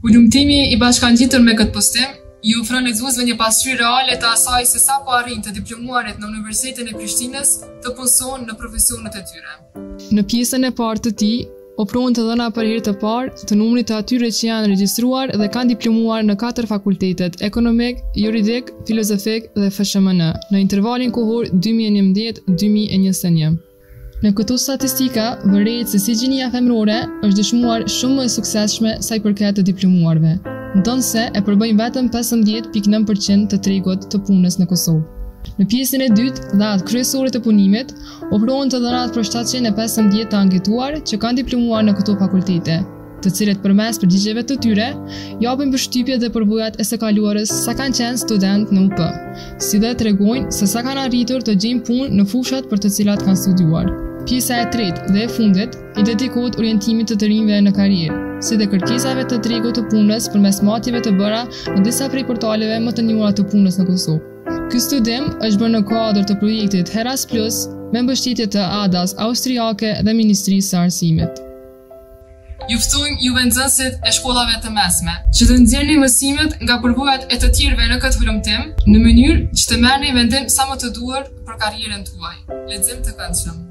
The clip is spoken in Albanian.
Ulëmtimi i bashkangjitur me këtë postim i ofron lexuesve një pasqyrë reale të asaj se sa po arrin të diplomuarit në Universitetin e Prishtinës të punësojnë në profesionet e tyre. Në pjesën e parë të tij, ofrohen të dhëna për herë të parë të numrit të atyre që janë regjistruar dhe kanë diplomuar në 4 fakultetet: ekonomik, juridik, filozofik dhe FSHMN, në intervalin kohor 2011-2021. Në këto statistika vërehet se si gjinia femërore është dëshmuar shumë më e suksesshme sa i përket të diplomuarve, ndonse e përbëjnë vetëm 15.9% të tregut të punës në Kosovë. Në pjesën e dytë, dharat kryesore të punimit, ofrohen të dhënat për 715 të anketuar që kanë diplomuar në këto fakultete, të cilët përmes përgjigjeve të tyre japin përshtypje dhe përvojat e së kaluarës sa kanë qenë student në UP, si dhe tregojnë se sa kanë arritur të gjejnë punë në fushat për të cilat kanë studiuar. Pjesa e tretë dhe e fundit i dedikohet orientimit të rinjve në karrierë, si dhe kërkesave të tregut të punës përmes matjeve të bëra në disa prej portaleve më të njohura të punës në Kosovë. Ky studim është bërë në kuadër të projektit Heras Plus me mbështetje të ADAS austriake dhe Ministrisë së Arsimit. Ju ftojmë juve nxënësit e shkollave të mesme që të nxjerrni mësimet nga përvojat e të tjerëve në këtë hulumtim në mënyrë që të merrni vendim sa më të duhur për karrierën tuaj. Lexim të këndshëm.